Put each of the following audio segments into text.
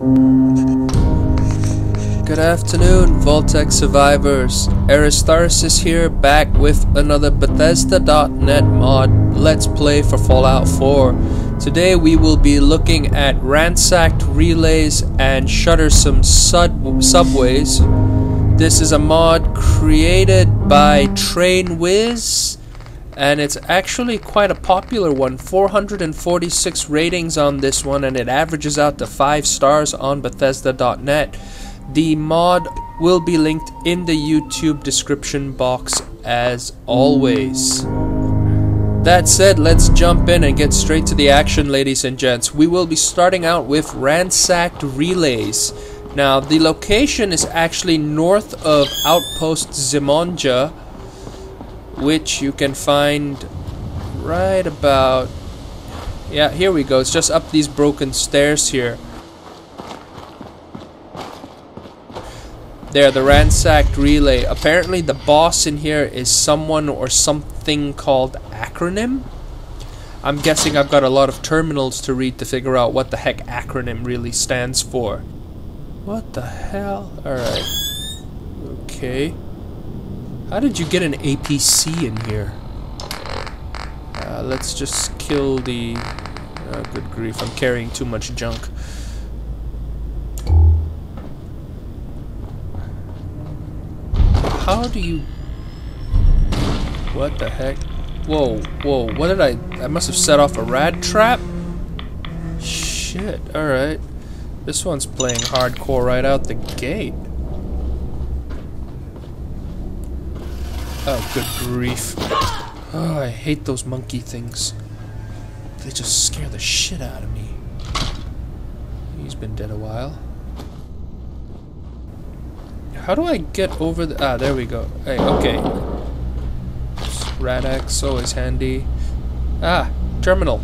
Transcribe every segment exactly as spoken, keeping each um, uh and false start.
Good afternoon, Vault-Tec survivors. Eristarisis here, back with another Bethesda dot net mod Let's Play for Fallout four. Today we will be looking at Ransacked relays and ShudderSome sub subways. This is a mod created by TrainWiz, and it's actually quite a popular one. four hundred forty-six ratings on this one, and it averages out to five stars on Bethesda dot net. The mod will be linked in the YouTube description box as always. That said, let's jump in and get straight to the action, ladies and gents. We will be starting out with Ransacked relays. Now, the location is actually north of Outpost Zimonja, which you can find right about... yeah, here we go. It's just up these broken stairs here. There, the Ransacked relay. Apparently the boss in here is someone or something called Acronym. I'm guessing I've got a lot of terminals to read to figure out what the heck Acronym really stands for. What the hell? Alright. Okay. How did you get an A P C in here? Uh, let's just kill the... Oh, good grief, I'm carrying too much junk. How do you... what the heck? Whoa, whoa, what did I... I must have set off a rad trap? Shit, alright. This one's playing hardcore right out the gate. Oh, good grief. Oh, I hate those monkey things. They just scare the shit out of me. He's been dead a while. How do I get over the... ah, there we go. Hey, okay. Radax, always handy. Ah, terminal.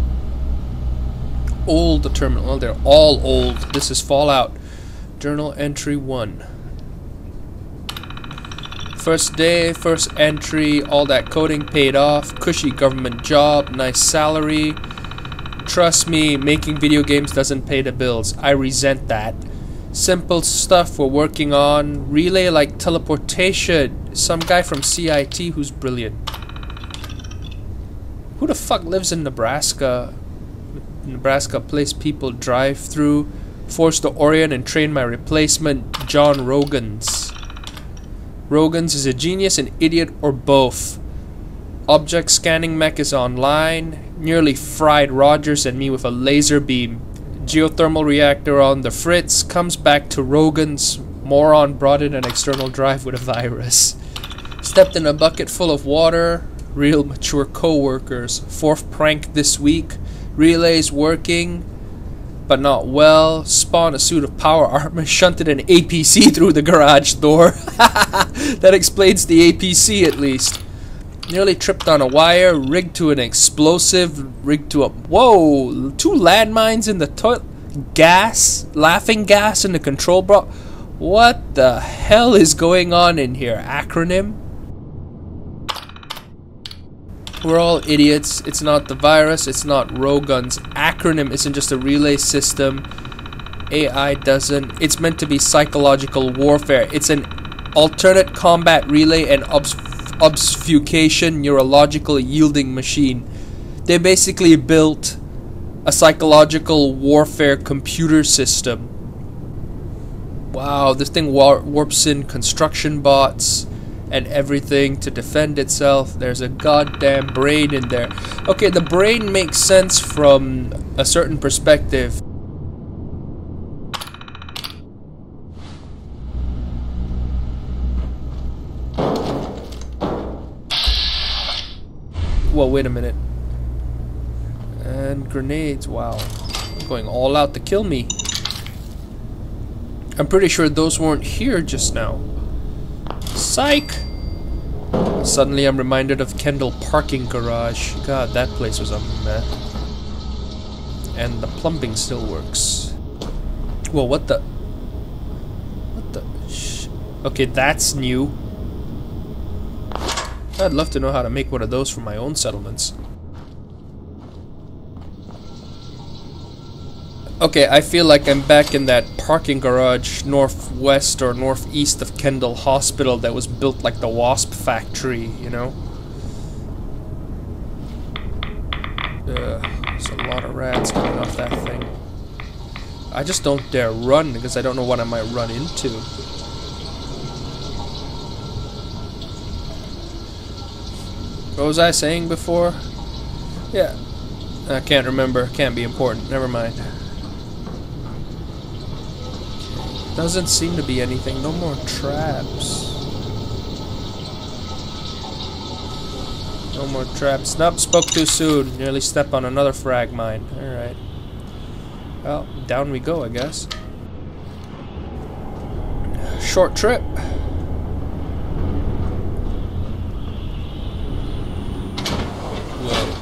Old terminal. Well, they're all old. This is Fallout. Journal entry one. First day, first entry, all that coding paid off. Cushy government job, nice salary. Trust me, making video games doesn't pay the bills. I resent that. Simple stuff we're working on. Relay like teleportation. Some guy from C I T who's brilliant. Who the fuck lives in Nebraska? Nebraska place people drive through. Forced to orient and train my replacement, John Rogans. Rogans is a genius, an idiot, or both. Object scanning mech is online. Nearly fried Rogers and me with a laser beam. Geothermal reactor on the fritz. Comes back to Rogans. Moron brought in an external drive with a virus. Stepped in a bucket full of water. Real mature co-workers. Fourth prank this week. Relays working, but not well. Spawn a suit of power armor. Shunted an A P C through the garage door. That explains the A P C at least. Nearly tripped on a wire. Rigged to an explosive. Rigged to a... whoa! Two landmines in the toilet. Gas. Laughing gas in the control block. What the hell is going on in here? Acronym? We're all idiots. It's not the virus. It's not Rogans. Acronym isn't just a relay system. A I doesn't. It's meant to be psychological warfare. It's an alternate combat relay and obf obfuscation neurological yielding machine. They basically built a psychological warfare computer system. Wow, this thing war warps in construction bots and everything to defend itself. There's a goddamn brain in there. Okay, the brain makes sense from a certain perspective. Whoa, wait a minute. And grenades, wow. Going all out to kill me. I'm pretty sure those weren't here just now. Psych! Suddenly I'm reminded of Kendall parking garage. God, that place was a mess. And the plumbing still works. Well, what the... What the... Sh okay, that's new. I'd love to know how to make one of those for my own settlements. Okay, I feel like I'm back in that parking garage northwest or northeast of Kendall Hospital that was built like the Wasp factory, you know? Uh, there's a lot of rats coming off that thing. I just don't dare run because I don't know what I might run into. What was I saying before? Yeah. I can't remember. Can't be important. Never mind. Doesn't seem to be anything. No more traps. No more traps. Nope, spoke too soon. Nearly stepped on another frag mine. Alright. Well, down we go, I guess. Short trip. Whoa.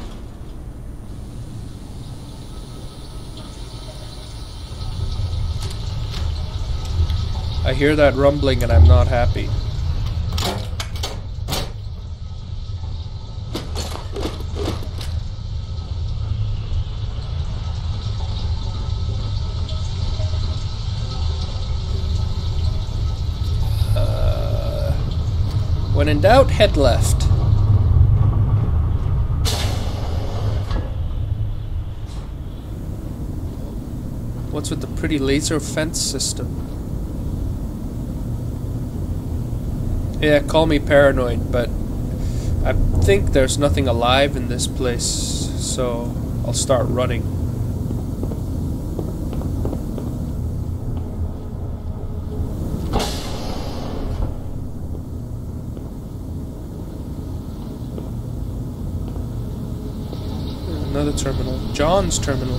I hear that rumbling and I'm not happy. Uh, when in doubt, head left. What's with the pretty laser fence system? Yeah, call me paranoid, but I think there's nothing alive in this place, so I'll start running. Another terminal. John's terminal.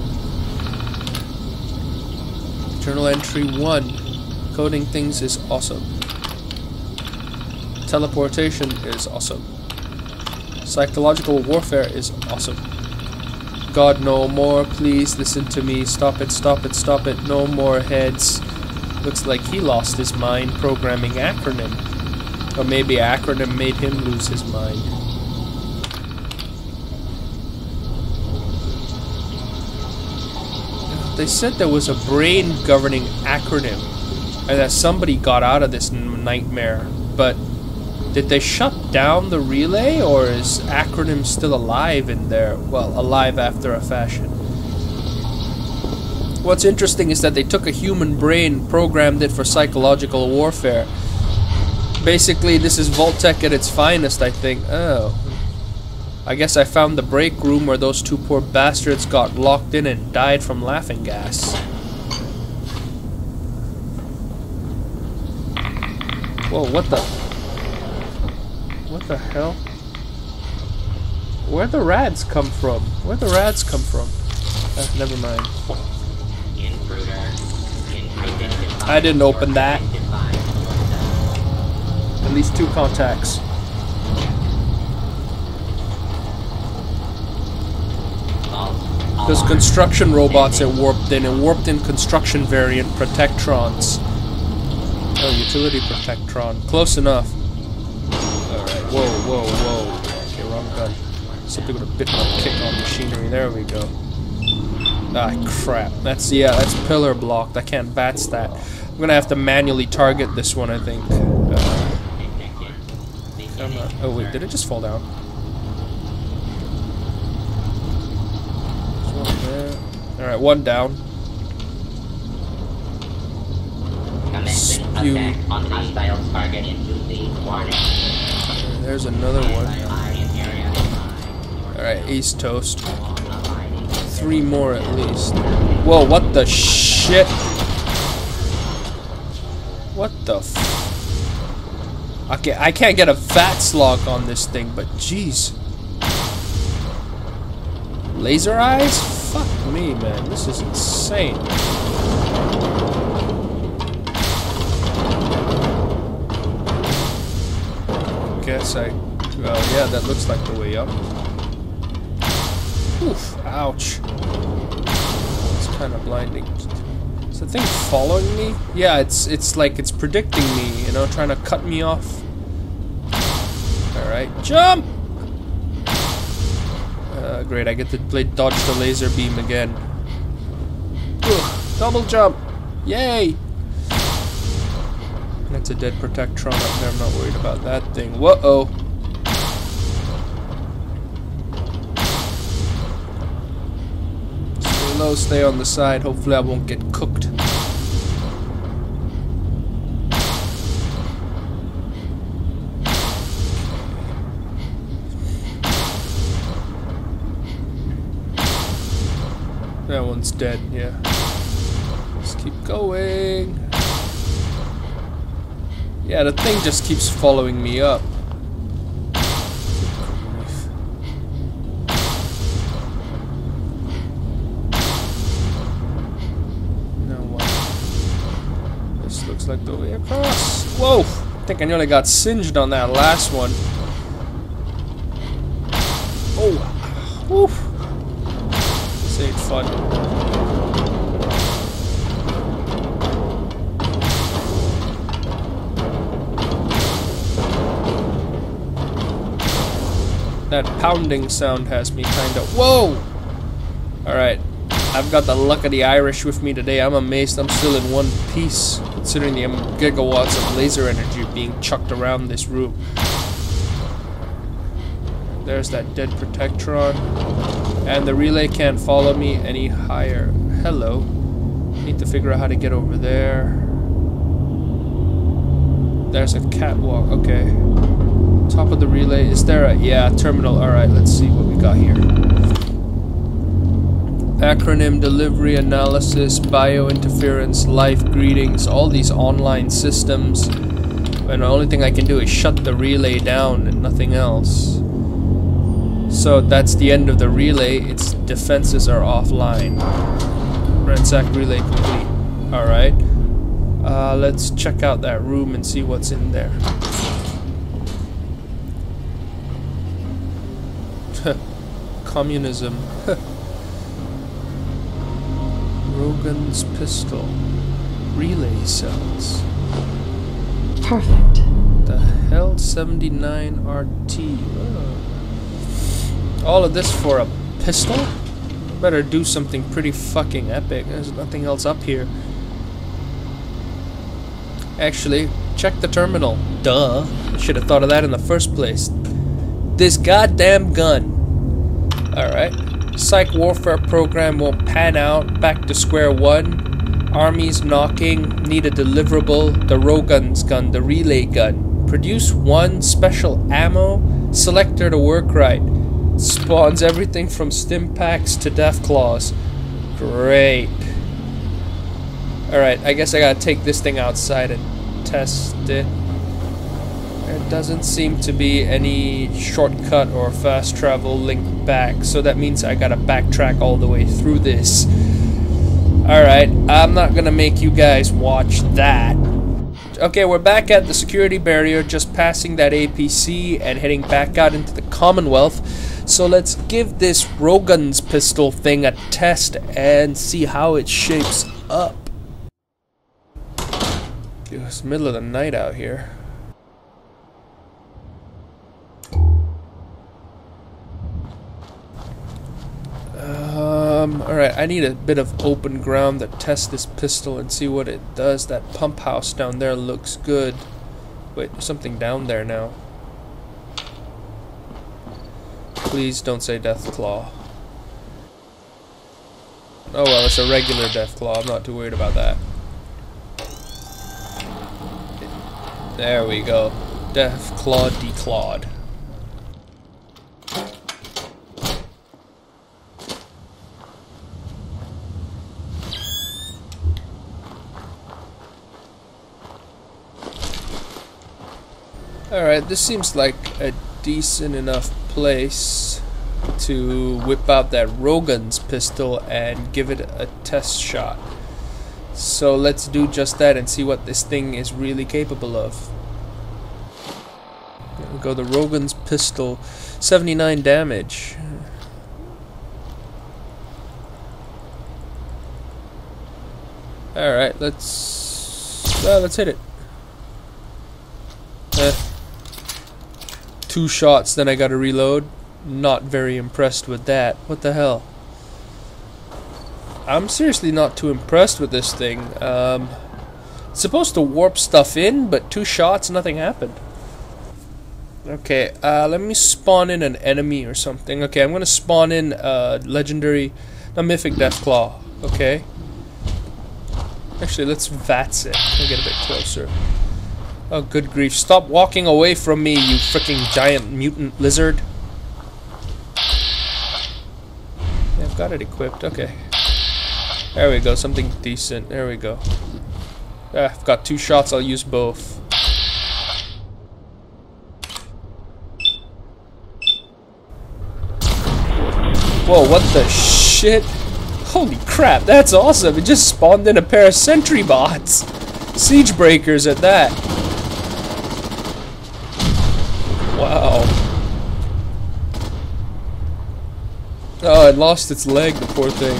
Journal entry one. Coding things is awesome. Teleportation is awesome. Psychological warfare is awesome. God, no more. Please listen to me. Stop it, stop it, stop it. No more heads. Looks like he lost his mind programming acronym. Or maybe acronym made him lose his mind. They said there was a brain governing acronym and that somebody got out of this nightmare, but did they shut down the relay, or is acronym still alive in there? Well, alive after a fashion. What's interesting is that they took a human brain, programmed it for psychological warfare. Basically, this is Vault-Tec at its finest, I think. Oh. I guess I found the break room where those two poor bastards got locked in and died from laughing gas. Whoa, what the... What the hell? Where'd the rads come from? Where'd the rads come from? Uh, never mind. I didn't open that. At least two contacts. Those construction robots it warped in. It warped in construction variant protectrons. Oh, utility protectron. Close enough. Alright, whoa, whoa, whoa. Okay, wrong gun. Something with a bit of a kick on machinery. There we go. Ah, crap. That's, yeah, that's pillar blocked. I can't bats that. I'm gonna have to manually target this one, I think. Uh, I'm not, oh, wait, did it just fall down? Alright, one down. Spew. There's another one. Alright, he's toast. Three more at least. Whoa, what the shit? What the f... Okay, I can't get a V A T S lock on this thing, but jeez. Laser eyes? Fuck me, man. This is insane. Guess I... Well, yeah, that looks like the way up. Oof, ouch. It's kind of blinding. Is the thing following me? Yeah, it's it's like it's predicting me, you know, trying to cut me off. Alright, jump! Uh, great, I get to play dodge the laser beam again. Ugh, double jump! Yay! That's a dead Protectron up there, I'm not worried about that thing. Whoa-oh! Stay low, stay on the side, hopefully I won't get cooked. That one's dead, yeah. Just keep going. Yeah, the thing just keeps following me up. Now what? This looks like the way across. Whoa! I think I nearly got singed on that last one. Oh! Woof! This ain't fun. That pounding sound has me kinda... Whoa! Alright. I've got the luck of the Irish with me today. I'm amazed I'm still in one piece, considering the gigawatts of laser energy being chucked around this room. There's that dead Protectron. And the relay can't follow me any higher. Hello. Need to figure out how to get over there. There's a catwalk. Okay. Top of the relay. Is there a... Yeah, terminal. Alright, let's see what we got here. Acronym, delivery, analysis, biointerference, life greetings, all these online systems. And the only thing I can do is shut the relay down and nothing else. So that's the end of the relay. Its defenses are offline. Ransacked relay complete. Alright. Uh, let's check out that room and see what's in there. Communism. Rogan's pistol. Relay cells. Perfect. The hell, seventy-nine R T. Oh. All of this for a pistol? Better do something pretty fucking epic. There's nothing else up here. Actually, check the terminal. Duh. I should have thought of that in the first place. This goddamn gun. Alright. Psych warfare program won't pan out. Back to square one. Armies knocking. Need a deliverable. The Rogan's gun. The relay gun. Produce one special ammo. Selector to work right. Spawns everything from stim packs to death claws. Great. Alright, I guess I gotta take this thing outside and test it. There doesn't seem to be any shortcut or fast travel link back, so that means I gotta backtrack all the way through this. Alright, I'm not gonna make you guys watch that. Okay, we're back at the security barrier, just passing that A P C and heading back out into the Commonwealth. So let's give this Rogan's pistol thing a test and see how it shapes up. It's the middle of the night out here. Um, alright, I need a bit of open ground to test this pistol and see what it does. That pump house down there looks good. Wait, there's something down there now. Please don't say Deathclaw. Oh well, it's a regular Deathclaw. I'm not too worried about that. There we go. Deathclaw declawed. Alright, this seems like a decent enough place to whip out that Rogan's pistol and give it a test shot. So let's do just that and see what this thing is really capable of. There we go, the Rogan's pistol, seventy-nine damage. Alright, let's... Well, let's hit it. Eh. Two shots, then I gotta reload. Not very impressed with that. What the hell? I'm seriously not too impressed with this thing. Um, it's supposed to warp stuff in, but two shots, nothing happened. Okay, uh, let me spawn in an enemy or something. Okay, I'm gonna spawn in a legendary, a mythic Deathclaw. Okay. Actually, let's VATS it. I'll get a bit closer. Oh, good grief! Stop walking away from me, you freaking giant mutant lizard. Yeah, I've got it equipped. Okay. There we go. Something decent. There we go. Ah, I've got two shots. I'll use both. Whoa, what the shit? Holy crap, that's awesome. It just spawned in a pair of sentry bots. Siege breakers at that. Wow. Oh, it lost its leg, the poor thing.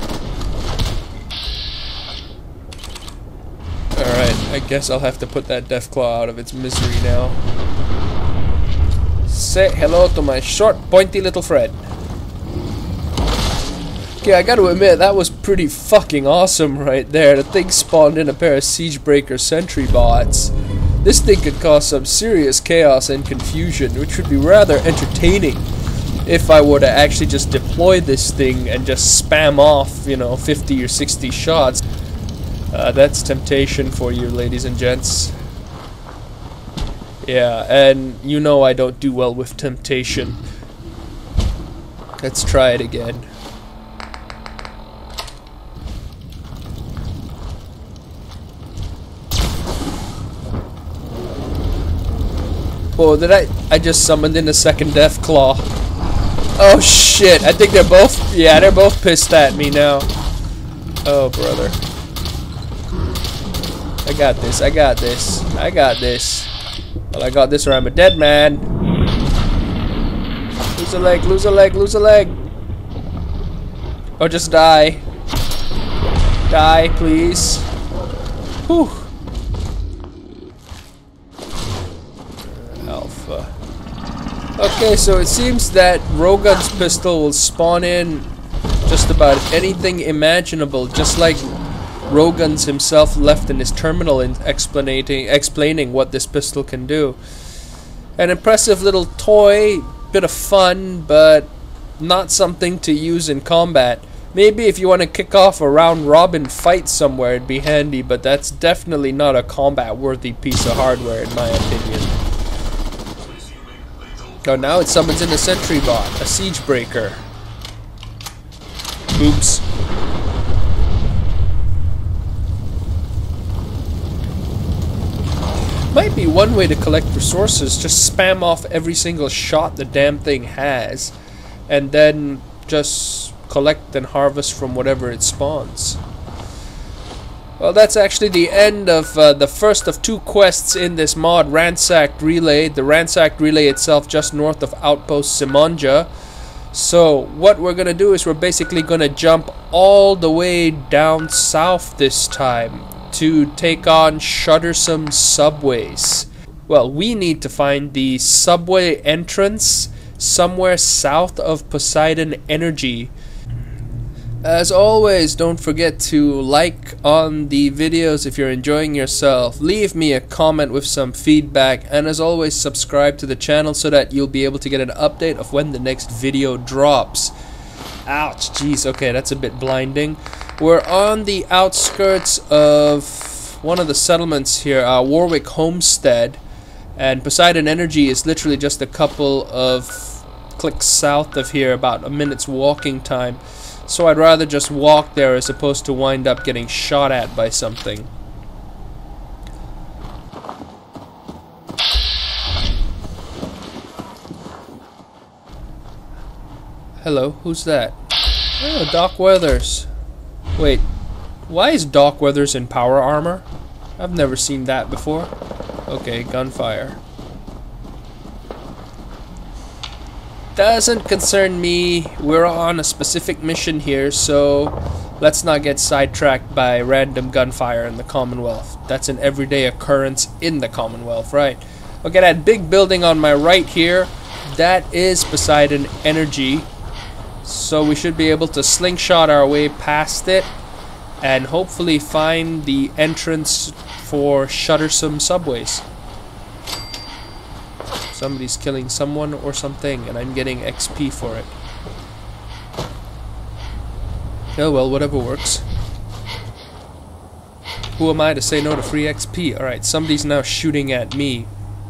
Alright, I guess I'll have to put that Deathclaw out of its misery now. Say hello to my short, pointy little friend. Okay, I gotta admit, that was pretty fucking awesome right there. The thing spawned in a pair of Siegebreaker sentry bots. This thing could cause some serious chaos and confusion, which would be rather entertaining if I were to actually just deploy this thing and just spam off, you know, fifty or sixty shots. Uh, that's temptation for you, ladies and gents. Yeah, and you know I don't do well with temptation. Let's try it again. Whoa, did I... I just summoned in a second Deathclaw. Oh shit, I think they're both... Yeah, they're both pissed at me now. Oh, brother. I got this, I got this, I got this. Well, I got this or I'm a dead man. Lose a leg, lose a leg, lose a leg. Or just die. Die, please. Whew. Alpha. Okay, so it seems that Rogun's pistol will spawn in just about anything imaginable, just like Rogun's himself left in his terminal in explaining explaining what this pistol can do. An impressive little toy, bit of fun, but not something to use in combat. Maybe if you want to kick off a round-robin fight somewhere, it'd be handy, but that's definitely not a combat-worthy piece of hardware, in my opinion. Oh, now it summons in a sentry bot, a siege breaker. Oops. Might be one way to collect resources, just spam off every single shot the damn thing has, and then just collect and harvest from whatever it spawns. Well, that's actually the end of uh, the first of two quests in this mod, Ransacked Relay. The Ransacked Relay itself just north of Outpost Simonja. So what we're gonna do is we're basically gonna jump all the way down south this time to take on ShudderSome subways. Well, we need to find the subway entrance somewhere south of Poseidon Energy. As always, don't forget to like on the videos if you're enjoying yourself. Leave me a comment with some feedback, and as always, subscribe to the channel so that you'll be able to get an update of when the next video drops. Ouch, jeez, okay, that's a bit blinding. We're on the outskirts of one of the settlements here, uh, Warwick Homestead, and Poseidon Energy is literally just a couple of clicks south of here, about a minute's walking time. So I'd rather just walk there as opposed to wind up getting shot at by something. Hello, who's that? Oh, Doc Weathers. Wait, why is Doc Weathers in power armor? I've never seen that before. Okay, gunfire. Doesn't concern me. We're on a specific mission here, so let's not get sidetracked by random gunfire in the Commonwealth. That's an everyday occurrence in the Commonwealth, right? Okay, that big building on my right here, that is Poseidon Energy. So we should be able to slingshot our way past it and hopefully find the entrance for ShudderSome subways. Somebody's killing someone or something, and I'm getting X P for it. Oh well, whatever works. Who am I to say no to free X P? Alright, somebody's now shooting at me.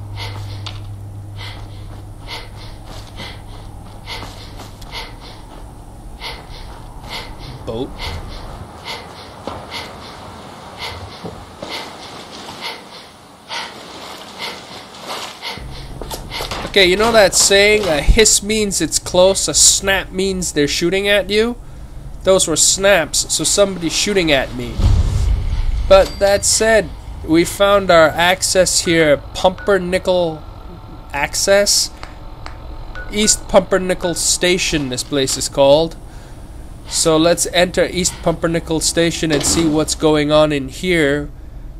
Boat. Okay, you know that saying, a hiss means it's close, a snap means they're shooting at you? Those were snaps, so somebody's shooting at me. But that said, we found our access here, Pumpernickel Access? East Pumpernickel Station, this place is called. So let's enter East Pumpernickel Station and see what's going on in here.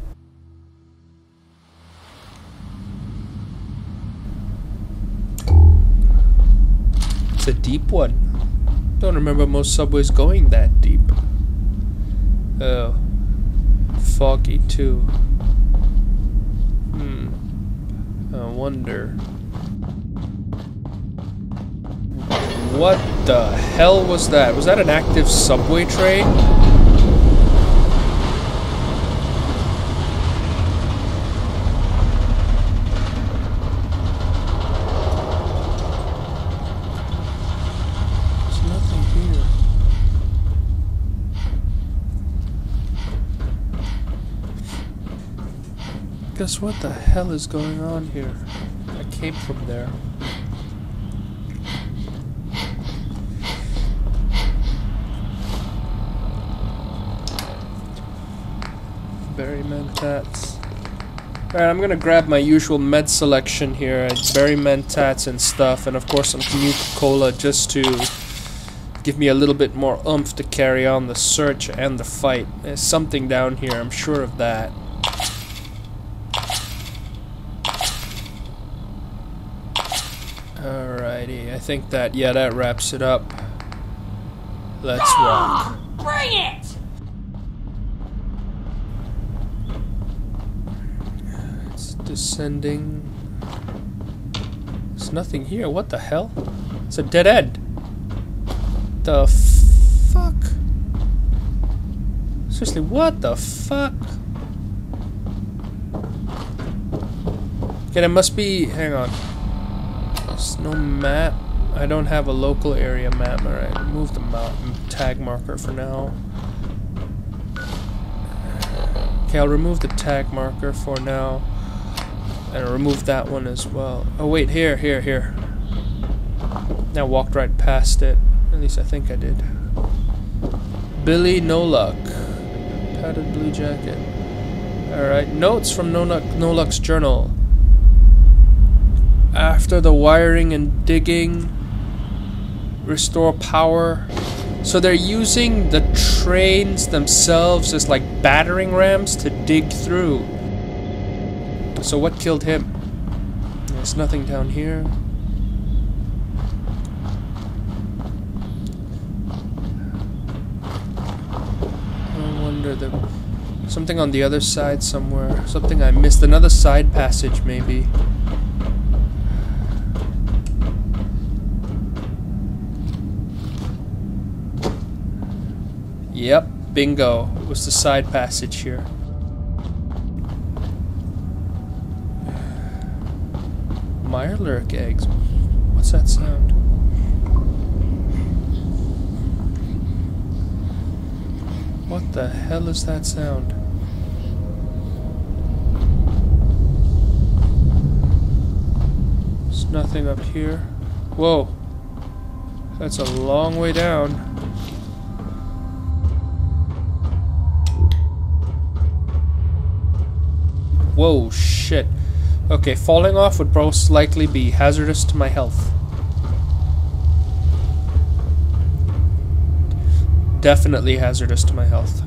It's a deep one. Don't remember most subways going that deep. Oh. Foggy too. Hmm. I wonder. What the hell was that? Was that an active subway train? There's nothing here. Guess what the hell is going on here? I came from there. Berry mentats. Alright, I'm gonna grab my usual med selection here. Berry mentats and stuff, and of course some Nuka-Cola just to give me a little bit more oomph to carry on the search and the fight. There's something down here, I'm sure of that. Alrighty, I think that, yeah, that wraps it up. Let's rock. Bring it! It's descending. There's nothing here. What the hell? It's a dead end. The fuck? Seriously, what the fuck? Okay, there must be. Hang on. There's no map. I don't have a local area map. Alright, remove the map tag marker for now. Okay, I'll remove the tag marker for now. And I'll remove that one as well. Oh wait, here, here, here. Now walked right past it. At least I think I did. Billy No Luck. Padded blue jacket. Alright, notes from No Luck, No Luck's journal. After the wiring and digging, restore power. So they're using the trains themselves as like battering rams to dig through. So what killed him? There's nothing down here. I wonder, the something on the other side somewhere. Something I missed. Another side passage maybe. Yep, bingo. It was the side passage here. Mirelurk eggs. What's that sound? What the hell is that sound? There's nothing up here. Whoa. That's a long way down. Whoa, shit. Okay, falling off would most likely be hazardous to my health. Definitely hazardous to my health.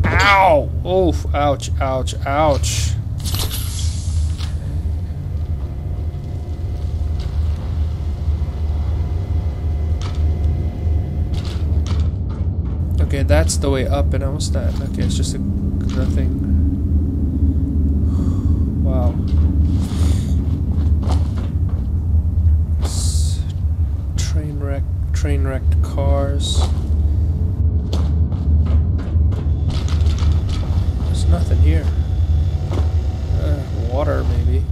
Ow! Oof, ouch, ouch, ouch. Okay, that's the way up, and what's that? Okay, it's just a nothing. Wow. S train wreck, train wrecked cars. There's nothing here. Uh, water, maybe.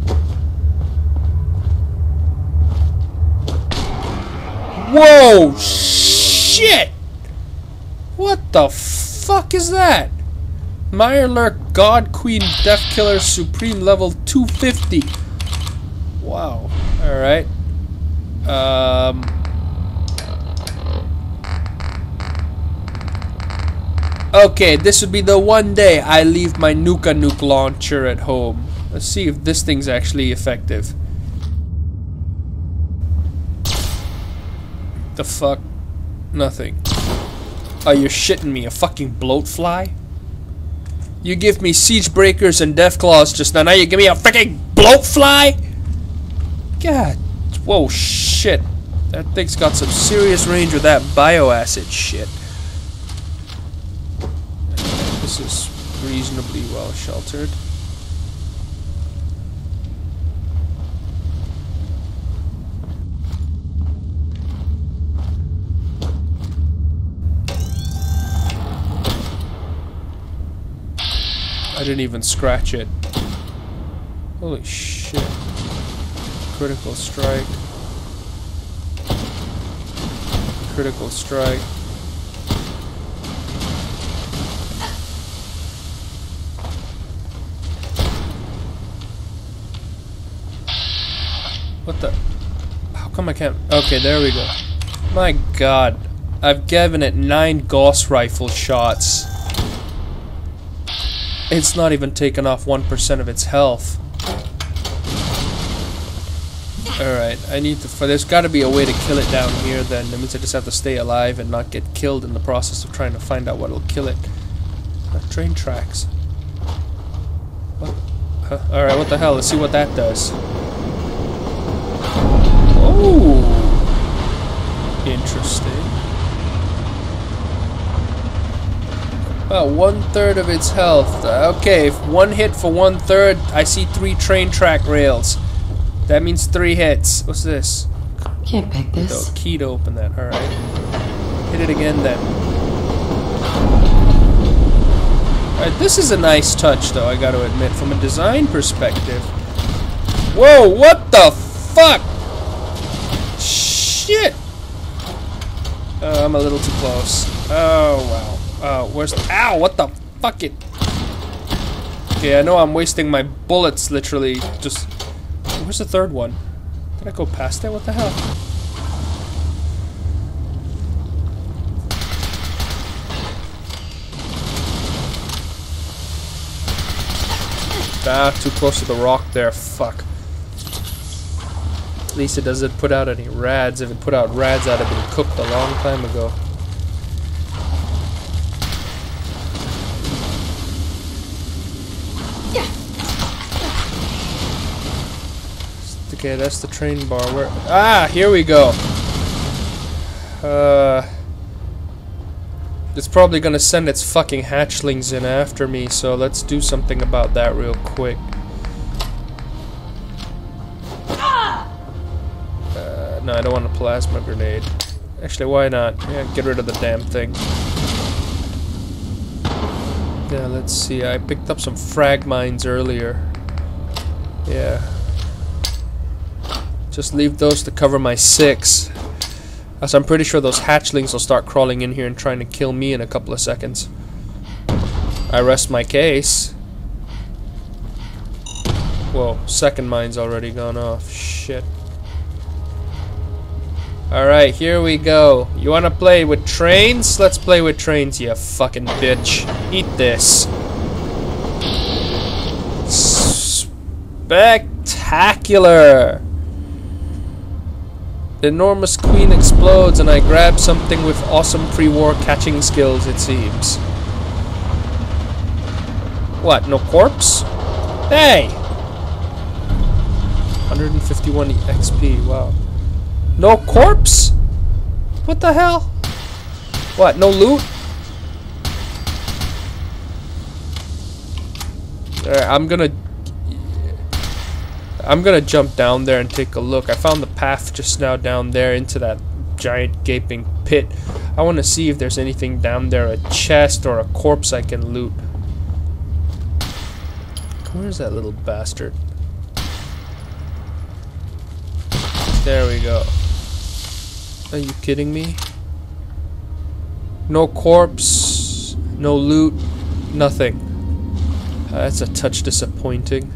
Whoa! Shit! What the fuck is that? Mirelurk God Queen Death Killer Supreme level two fifty. Wow. Alright. Um. Okay, this would be the one day I leave my Nuka Nuke launcher at home. Let's see if this thing's actually effective. The fuck? Nothing. Oh, you're shitting me. A fucking bloatfly? You give me siege breakers and death claws just now. Now you give me a freaking bloatfly? God. Whoa, shit. That thing's got some serious range with that bioacid shit. This is reasonably well sheltered. I didn't even scratch it. Holy shit. Critical strike. Critical strike. What the? How come I can't? Okay, there we go. My god. I've given it nine Gauss rifle shots. It's not even taken off one percent of its health. Alright, I need to... There's gotta be a way to kill it down here then. That means I just have to stay alive and not get killed in the process of trying to find out what'll kill it. Uh, train tracks. What? Huh? Alright, what the hell? Let's see what that does. Oh! Interesting. About one third of its health. Uh, okay, if one hit for one third, I see three train track rails. That means three hits. What's this? Can't pick this. Oh, key to open that. Alright. Hit it again then. Alright, this is a nice touch though, I gotta admit, from a design perspective. Whoa, what the fuck? Shit! Oh, I'm a little too close. Oh, wow. Oh, where's... Ow, what the fuck it... Okay, I know I'm wasting my bullets, literally, just... Where's the third one? Did I go past that? What the hell? Ah, too close to the rock there, fuck. At least it doesn't put out any rads. If it put out rads, I'd have been cooked a long time ago. Okay, that's the train bar. Where? Ah, here we go. Uh, it's probably gonna send its fucking hatchlings in after me, so let's do something about that real quick. Uh, no, I don't want a plasma grenade. Actually, why not? Yeah, get rid of the damn thing. Yeah, let's see. I picked up some frag mines earlier. Yeah. Just leave those to cover my six. As I'm pretty sure those hatchlings will start crawling in here and trying to kill me in a couple of seconds. I rest my case. Whoa, second mine's already gone off. Shit. Alright, here we go. You wanna play with trains? Let's play with trains, you fucking bitch. Eat this. Spectacular! The enormous queen explodes and I grab something with awesome pre-war catching skills, it seems. What, no corpse? Hey! one hundred fifty-one X P, wow. No corpse? What the hell? What, no loot? Alright, I'm gonna I'm gonna jump down there and take a look. I found the path just now down there into that giant gaping pit. I want to see if there's anything down there, a chest or a corpse I can loot. Where's that little bastard? There we go. Are you kidding me? No corpse, no loot, nothing. Uh, that's a touch disappointing.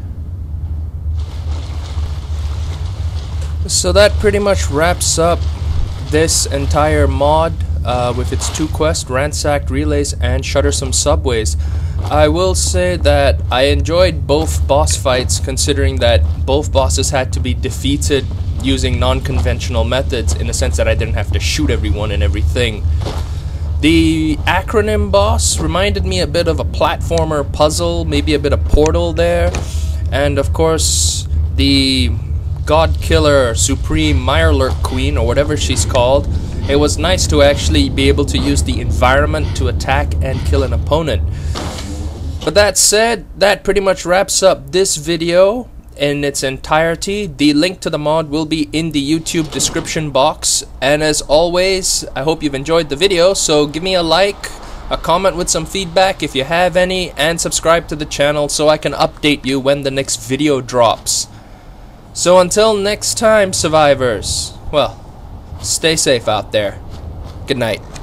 So that pretty much wraps up this entire mod uh, with its two quests, Ransacked Relays and ShudderSome Subways. I will say that I enjoyed both boss fights, considering that both bosses had to be defeated using non-conventional methods, in the sense that I didn't have to shoot everyone and everything. The acronym boss reminded me a bit of a platformer puzzle, maybe a bit of Portal there, and of course the God Killer Supreme Mirelurk Queen, or whatever she's called. It was nice to actually be able to use the environment to attack and kill an opponent. But that said, that pretty much wraps up this video in its entirety. The link to the mod will be in the YouTube description box, and as always, I hope you've enjoyed the video, so give me a like, a comment with some feedback if you have any, and subscribe to the channel so I can update you when the next video drops. So until next time, survivors, well, stay safe out there. Good night.